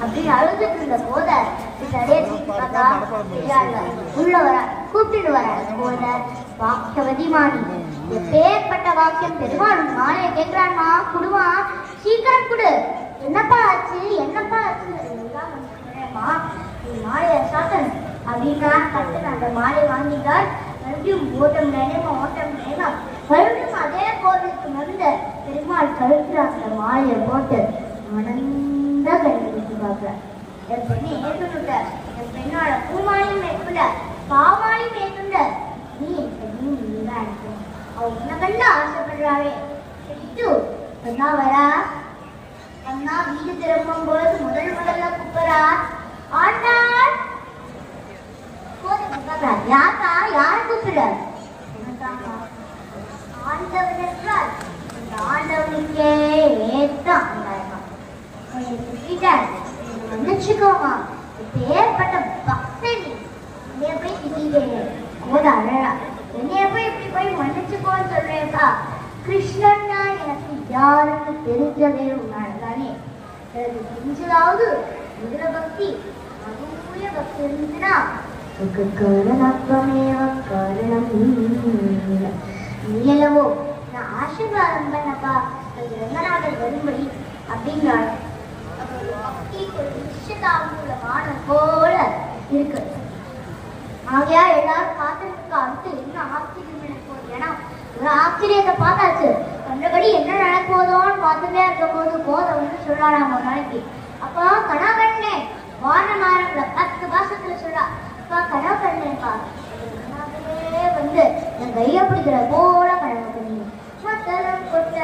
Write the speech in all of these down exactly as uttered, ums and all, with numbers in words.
அப்படின்னு அழுதுட்டு இருந்த போத பார்த்தா உள்ள வர கூப்பிட்டு வர போத வாக்கியவதிமானி எப்பேற்பட்ட வாக்கியம் பெருமாள் மாலையை கேட்கிறான்மா குடுமா சீக்கிரம் குடு என்னப்பா ஆச்சு என்னப்பா ஆச்சு மாலையை சாத்தன் அப்படின்னா கட்டு அந்த மாலையை வாங்கிட்டார் மறுபடியும் ஓட்டம் நினைமா ஓட்டம் நினைமா மறுபடியும் அதே கோவிலுக்கு வந்து பெருமாள் கழுத்துல அந்த மாலையை போட்டு மனந்த கண்டுபிடிச்சு பார்க்கிறார் என் பெண்ணை ஏற்றுட்ட என் பெண்ணோட பூமாலையும் மேற்கொண்ட பாமாலையும் மேற்கொண்ட நீ என் பெண்ணும் நீதான் எனக்கு அவ உன்னை கண்டு ஆசைப்படுறாவே சரிட்டு சொன்னா வரா அண்ணா வீடு திரும்பும் பொழுது முதல் முதல்ல கூப்பிடா ஆண்டாள் யாக்கா யார கூப்பிட ஆண்டவன் என்றால் இந்த ஆண்டவனுக்கே ஏத்தான் மன்னிச்சுக்கோமா இப்ப ஏற்பட்ட பக்தனி என்னைய போய் திடீரே போத அழகா என்னைய போய் இப்படி போய் மன்னிச்சுக்கோன்னு சொல்றேன்க்கா கிருஷ்ணன்னா எனக்கு யாருக்கு தெரிஞ்சதே உன்னால்தானே எனக்கு தெரிஞ்சதாவது முதல பக்தி அதுரிய பக்தி இருந்துச்சுன்னா காரணத்வமேவ காரணம் நீயல்லவோ நான் ஆசீர்வாதம் பண்ணப்பா ரங்கநாதர் வரும்படி அப்படிங்கிறாள் போல இருக்கு ஆகையா எல்லாரும் பார்த்துருக்கு அடுத்து என்ன ஆச்சரியம் நடக்கும் ஏன்னா ஒரு ஆச்சரியத்தை பார்த்தாச்சு கண்டபடி என்ன நடக்கும்போதோன்னு பார்த்துட்டே இருக்க போது போத வந்து சொல்றாராம் ஒரு நாளைக்கு அப்பா கனா கண்ணே வானமாரங்கள பத்து மாசத்துல சொல்றா அப்பா கனா கண்ணேப்பா கனாவே வந்து என் கைய பிடிக்கிற போல கனவு பண்ணி மக்களம் கொட்ட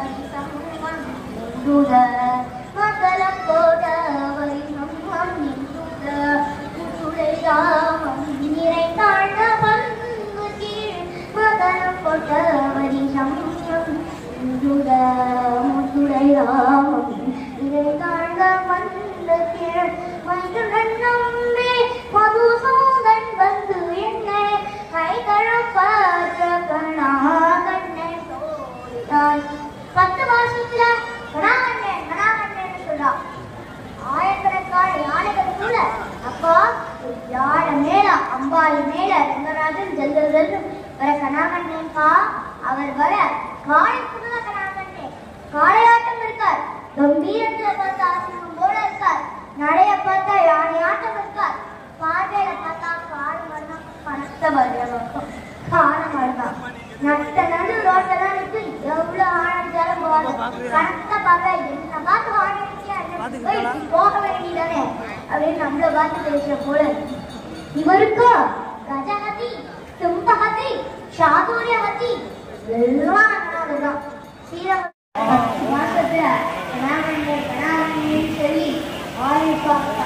மக்களம் போட வரி நம்மம் நின்றுத முத்துடை ராமம் நிறைந்தாண்ட பங்கு கீழ் மக்களம் கொட்ட வரி சமயம் நின்றுத முத்துடை ராமம் நிறைந்தாண்ட பங்கு கீழ் மைதுடன் நம்பி மதுசூதன் வந்து என்ன கைகளும் பார்த்த கணா கண்ணை சோழிதான் பத்து மாசத்துல கணாகண்ணே கணாகண்ணேன்னு சொல்றா ஆயிரக்கணக்கான யானைகள் கூட அப்பா யானை மேல அம்பாளி மேல ரங்கராஜன் ஜெல்லு ஜெல்லு வர கணாகண்ணேப்பா அவர் வர காளைக்குள்ள கணாகண்ணே காளையாட்டம் இருக்கார் கம்பீரத்துல பார்த்தா ஆசிரமம் போல இருக்கார் நடைய பார்த்தா யானையாட்டம் இருக்கார் பார்வையில பார்த்தா காடு மரம் பணத்தை வருடம் காண மரம் நட்ட நடு ரோட்ல தான் இருக்கு எவ்வளவு ஆனந்தாலும் போகாது கணத்தை பார்க்க என்ன பார்த்து ஆடியா போக வேண்டியதானே அப்படின்னு நம்மள பார்த்து பேசுற போல இவருக்கு கஜஹதி தும்பஹதி சாதுரியஹதி எல்லாம் அதுதான் சீரம் மாசத்துல கணாமண்டே கணாமண்டேன்னு சொல்லி ஆயுப்பாங்க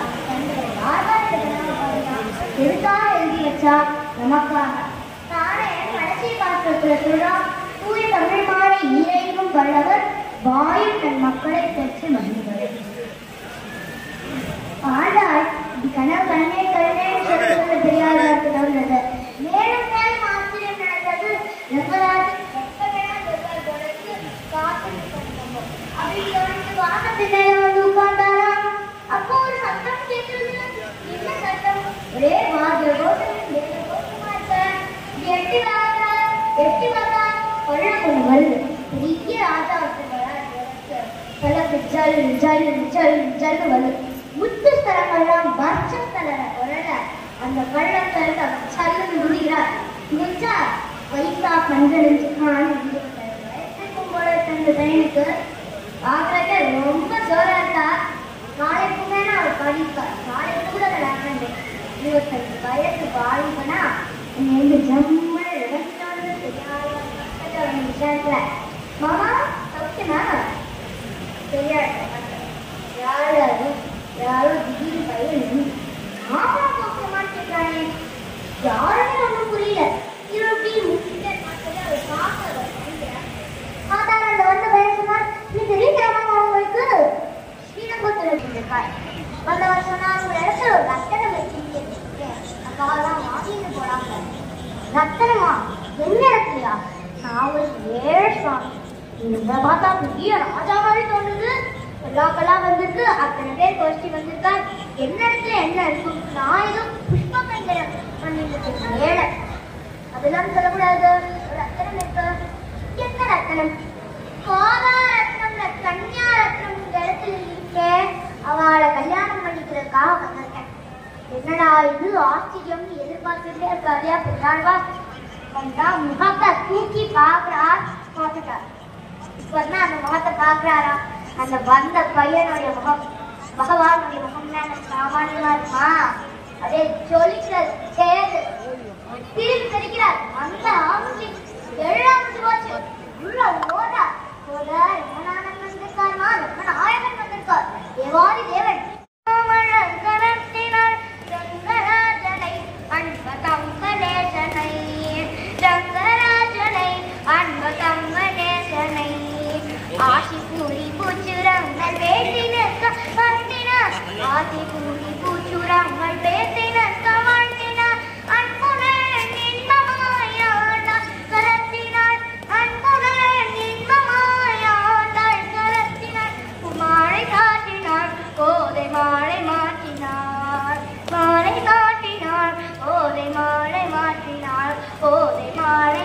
எதுக்காக எழுதி வச்சா நமக்காக தானே கடைசி பாத்திரத்துல சொல்றான் தூய தமிழ் மாறி ஈரைக்கும் வல்லவர் வாயு தன் மக்களை பெற்று மகிழ்வர் ஆண்டாள் இப்படி கனவு கண்ணே கண்ணேன்னு சொல்றது தெரியாதவருக்கு தவிர்த்தது மேலும் மேலும் ஆச்சரியம் நடந்தது ரங்கராஜன் அப்படின்னு சொல்லிட்டு வாகனத்தின் வந்து உட்கார்ந்தாராம் அப்போ ஒரு சத்தம் கேட்கிறது என்ன சத்தம் ஒரே வாதிய ரோட்டையும் வேற ரோட்டுமா இருக்க எட்டி பார்த்தா எட்டி பார்த்தா கொள்ள கொண்டு வருது பெரிய ராஜா ஒருத்தர் ஜல் ஜல் ஜல் ஜல் வருது முத்து ஸ்தலங்கள்லாம் வர்ச்சம் தலர கொள்ள அந்த கள்ளத்தில் சல்லுன்னு முடிகிறார் முடிச்சா வைத்தா கண்டறிஞ்சு வயசுக்கும் போல தந்த பையனுக்கு பார்க்கறத ரொம்ப ஜோரா இருக்கா நாளைக்கு மேல அவர் படிப்பார் நாளைக்கு கூட விளையாண்டு இருபத்தஞ்சு வயசு வாலிபனா எங்க ஜம்மு தெரியாத மாமா சௌக்கியமா தெரியாது யாரும் யாரும் திடீர்னு பையன் மாமா சௌக்கியமான்னு கேட்கிறானே யாருமே ஒன்றும் புரியல இருபத்தி முடிச்சுட்டு அவர் பார்க்க மாதாண்ட வந்த பையன் சொன்னார் நீ தெரியுமா உங்களுக்கு ஸ்ரீரங்கத்தில் இருக்கார் வந்த வருஷம் நான் ஒரு இடத்துல ஒரு ரத்தனம் வச்சிருக்கேன் அக்காவெல்லாம் வாங்கிட்டு போறாங்க ரத்தனமா எந்த இடத்துலயா நான் ஒரு ஏழு சுவாமி இந்த பார்த்தா பெரிய ராஜா மாதிரி தோணுது எல்லாக்கெல்லாம் வந்திருக்கு அத்தனை பேர் கோஷ்டி வந்திருக்கா என்னிடத்துல என்ன இருக்கும்? நான் ஏதோ புஷ்ப கைங்கரம் பண்ணிட்டு ஏழை அதெல்லாம் சொல்லக்கூடாது. ஒரு ரத்தனம் இருக்கு. என்ன ரத்தனம்? காதா ரத்னம்ல கன்யா ரத்னம் இந்த இடத்துல இருக்கே, அவளை கல்யாணம் பண்ணிக்கிறதுக்காக வந்திருக்கேன். என்னடா இது ஆச்சரியம் எதிர்பார்த்துட்டே இருக்காதியா பெரியாழ்வா வந்தா முகத்தை தூக்கி பாக்குறார் பார்த்துட்டார். இப்பதான் அந்த முகத்தை பாக்குறாரா? அந்த வந்த பையனுடைய முகம் பகவானுடைய முகம்னா எனக்கு சாமானியமா இருக்குமா? அதே ஜொலிக்கிறது சேது திரும்பி தெரிக்கிறார். அந்த ஆட்சி எழுதாமட்டு போச்சு. உள்ள ஓடா ஓட ரமணானன் வந்திருக்காருமா, ரமணாயகன் வந்திருக்கார். தேவாதி தேவன் கரத்தினார் ரங்கராஜனை அன்பதங்கநேசனை ரங்கராஜனை அன்பதங்கநேசனை ஆசி பூரி பூச்சுரங்கள் பேசினக்க வாழ்த்தினார். ஆசி பூரி பூச்சுரங்கள் பேசினக்க வாழ்த்தினார். அன்புடன் இன்பமாயாண்டாள் கரத்தினார். அன்புடன் இன்பமாயாண்டாள் கரத்தினார். மாலை காட்டினார் கோதை மாலை மாற்றினார். மாலை காட்டினார் கோதை மாலை மாற்றினார். கோதை மாலை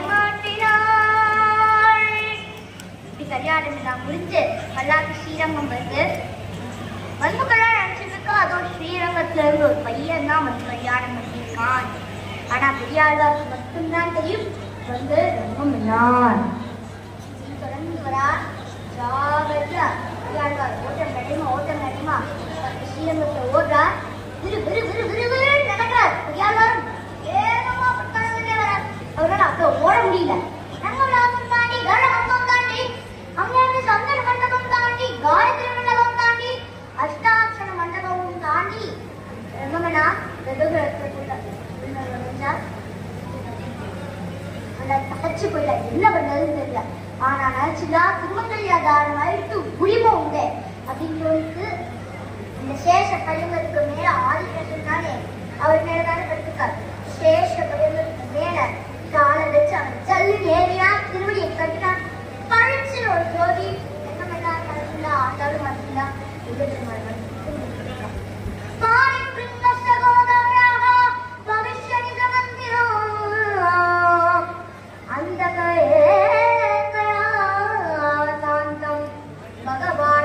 மாற்றினார். இப்படி கல்யாணம் எல்லாம் முடிஞ்சு பல்லாக்கு ஸ்ரீரங்கம் வந்து வந்து கல்யாணம் நினைச்சிருக்கா. அதோட ஸ்ரீரங்கத்துல இருந்து ஒரு பையன் தான் வந்து கல்யாணம் பண்ணியிருக்கான். ஆனா பெரியாழ்வாருக்கு மட்டும்தான் தெரியும் வந்து ரங்கம் என்னார் தொடர்ந்து வரா. ஜாகிரதா பெரியாழ்வார் ஓட்டம் நடிமா ஓட்டம் நடிமா ஸ்ரீரங்கத்துல ஓடுறா. விரு விரு விரு விரு விரு நடக்கிறார். பெரியாழ்வாரும் ஏகமா பட்டாளர்களே வரார். அவரால் அப்போ ஓட முடியல. ரங்கவிலாசம் தாண்டி கருடமண்டபம் தாண்டி அங்கிருந்து சந்தன மண்டபம் தாண்டி காயத்ரி மண்டபம் தாண்டி அஷ்டாட்சர மண்டபமும் தாண்டி ரங்கமனா தகச்சு போயில என்ன பண்றதுன்னு தெரியல. ஆனா நினைச்சுதா திருமங்கல்யாதாரம் ஆயிட்டு உரிமை உண்டு அப்படின்னு சொல்லிட்டு இந்த சேஷ கலிங்கத்துக்கு மேல ஆதிகேசன் தானே அவர் மேலதானே படுத்துக்காரு. சேஷ கலிங்கத்துக்கு மேல காலை வச்சு அவன் ஜல்லு ஏறியா திருவடியை கட்டினான். பழிச்சு ஒரு ஜோதி என்ன பண்ணா நடந்தா ஆண்டாலும் மாத்தினா அந்த பகவான்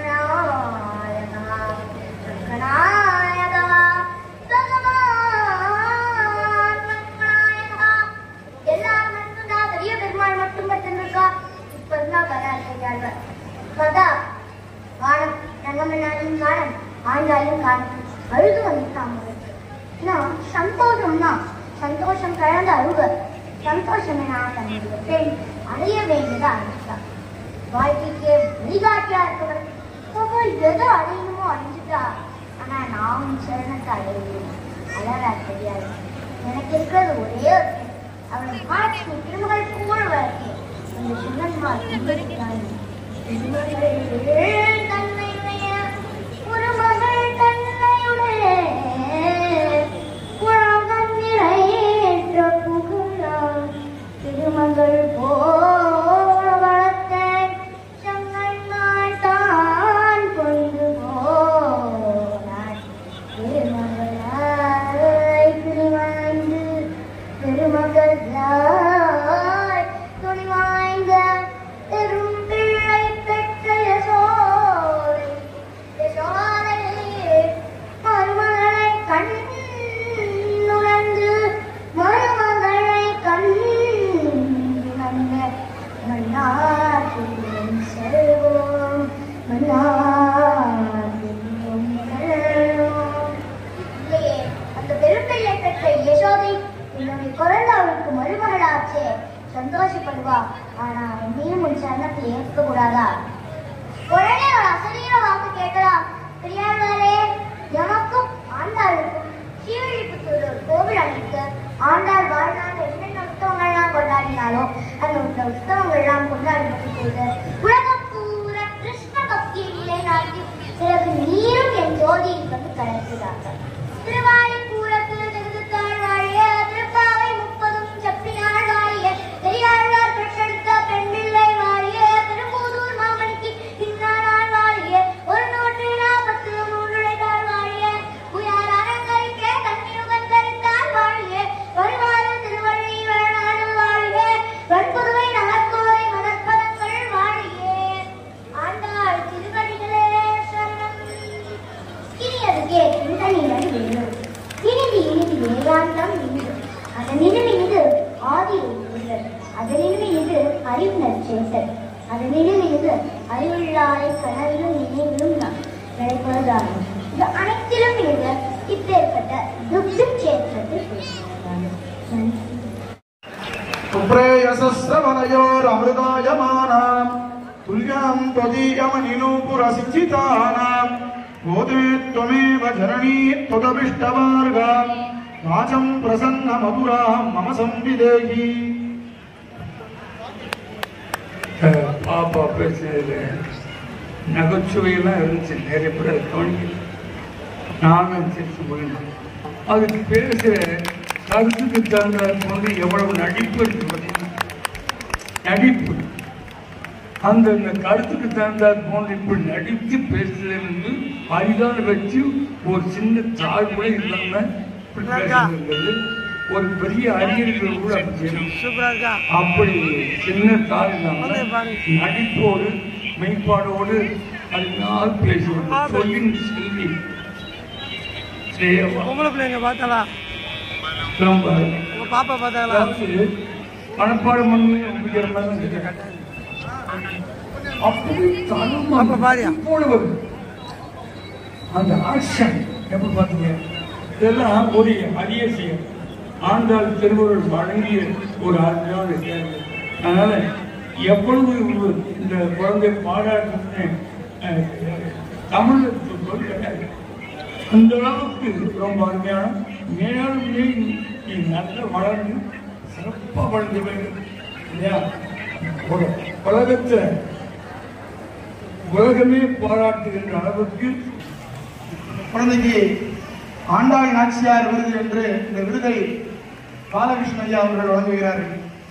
ஆண்டாலும் காணும் அழுது வந்துட்டாங்க. சந்தோஷம்னா சந்தோஷம் கலந்து அழுக. சந்தோஷம் என்ன பெண் அடைய வேண்டியதை அடைஞ்சிட்டான். வாழ்க்கைக்கு வழிகாட்டியா இருக்கவர் எதோ அடையணுமோ அடைஞ்சிட்டா. ஆனா நான் சரணத்தை அடையணும் அழகா தெரியாது. எனக்கு இருக்கிறது ஒரே ஒரு பெண். அவளை மாற்றி திருமகள் கூட வளர்க்கே இந்த சின்னன்மார் தன்மையுடைய ஒரு மகள் தன்மையுடைய உலகம் நிறையேற்ற புகழாம் திருமகள் போல வளர்த்தேன் சங்கன்மாள் தான் கொண்டு போனாள். திருமகளாய் திருவாய்ந்து திருமகள் துணி வாய்ந்த பெரும் பிள்ளை பெற்ற யசோதை யசோதையே மருமகளை கண்ணுணர்ந்து மருமகளை கண்ணுணர்ந்த மன்னாரின் செல்வோம் மன்னாரின் செல்வோம். இல்லையே அந்த பெரும் பிள்ளை பெற்ற யசோதை என்னுடைய குழந்தைக்கு மருமகளாச்சே சந்தோஷப்படுவா. ஆனா என்னையும் உன் சரணத்தை ஏற்க கூடாதா? உடனே ஒரு அசரீர வாக்கு கேட்கலாம். பெரியார்களே, எமக்கும் ஆண்டாளுக்கும் ஸ்ரீவில்லிபுத்தூர் ஒரு கோவில் அமைத்து ஆண்டாள் வாழ்நாள் என்னென்ன உற்சவங்கள்லாம் கொண்டாடினாலோ அந்த உற்சவங்கள்லாம் கொண்டாடப்பட்டு செய்து உலகம் பூரா கிருஷ்ண பக்தியை நிலைநாட்டி பிறகு நீரும் என் ஜோதியில் வந்து கலக்கிறார்கள். திருவாரிக்கூறத்தில் திருத்தாள் வாழிய திருப்பாவை முப்பதும் செப்பினாள் வாழிய பெரியாழ்வார் பெற்றெடுத்த பெண் பிள்ளை வாழிய திருப்பூதூர் மாமணிக்கு இன்னாள் வாழிய ஒரு நூற்றி நாற்பத்தி மூன்றுடைத்தாள் வாழிய அறிவினர் சேர்த்தல் அதனிடம் இது அறிவுள்ளாரை கனவிலும் நினைவிலும் நான் நினைப்பதுதான் இது அனைத்திலும் இது இப்பேற்பட்ட துக்ஷம் சேத்திரத்தில் सुप्रेयसस्रवनयोरमृतायमानां तुल्यां त्वदीयमनिनूपुरसिञ्चितानां गोदे त्वमेव जननी त्वदभिष्टमार्गां वाचं प्रसन्नमधुरां मम संविदेहि பாப்பா பேசுறது நகைச்சுவையெல்லாம் இருந்துச்சு. நிறைய பேர் அதை கவனிக்கல. நானும் சிரிச்சு போயிருந்தேன். அதுக்கு பேசுகிற கருத்துக்கு தகுந்த போது எவ்வளவு நடிப்பு இருக்கு பார்த்தீங்கன்னா, நடிப்பு அந்த கருத்துக்கு தகுந்த போன்று இப்படி நடித்து பேசுறது அரிதான வச்சு ஒரு சின்ன தாழ் கூட இல்லாம பேசுறது ஒரு பெரிய அறிஞர்கள் கூட அப்படி சின்ன தாழ் இல்லாம நடிப்போடு மெய்ப்பாடோடு அருமையாக பேசுவது சொல்லின் செல்வி மனப்பாடம் பண்ணி அந்த ஆக்ஷன் எப்படி பார்த்தீங்க, இதெல்லாம் ஒரு அரிய செய்யும். ஆண்டாள் திருவள்ளுவர் வழங்கிய ஒரு அருமையான தேர்வு. அதனால எவ்வளவு இந்த குழந்தை பாராட்டு தமிழ் கிடையாது. அந்த அளவுக்கு ரொம்ப அருமையான மேலும் நீ நல்ல வளர்ந்து சிறப்பாக வளர்ந்து வேண்டும் இல்லையா? உலகத்தை உலகமே பாராட்டுகின்ற அளவுக்கு குழந்தைக்கு ஆண்டாள் நாச்சியார் விருது என்று இந்த விருதை பாலகிருஷ்ண ஐயா அவர்கள் வழங்குகிறார்கள்.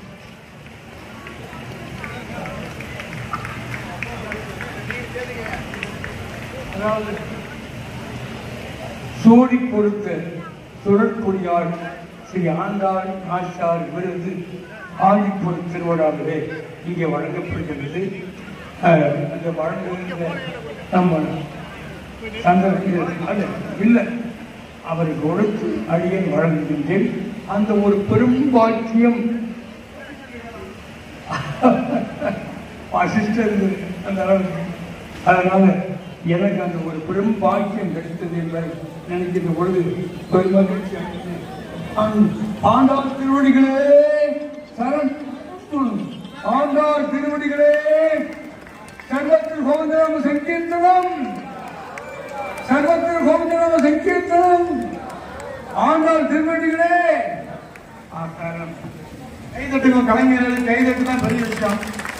அதாவது சோடி பொறுத்த சுழற்கொடியாள் ஸ்ரீ ஆண்டாள் நாச்சியார் விருது ஆதிப்பொரு திருவிழாவிலே இங்கே வழங்கப்படுகிறது. அந்த வழங்குகின்ற நம்ம இல்லை அவரை கொடுத்து அடியை வழங்குகின்றேன். அந்த ஒரு பெரும் பாக்கியம் சிஸ்டர் அந்த அளவுக்கு. அதனால எனக்கு அந்த ஒரு பெரும் பாக்கியம் கிடைத்தது என்பதை நினைக்கின்ற பொழுது ஒரு மகிழ்ச்சி. ஆண்டாள் திருவடிகளே சரண், ஆண்டாள் திருவடிகளே சர்வத்தில் கோவிந்தநாம சங்கீர்த்தனம், சர்வத்தில் கோவிந்தநாம சங்கீர்த்தனம். ஆண்டாள் திருவடிகளே கைதட்டுங்க கலைஞர்கள், கைதட்டு தான் பெரிய விஷயம்.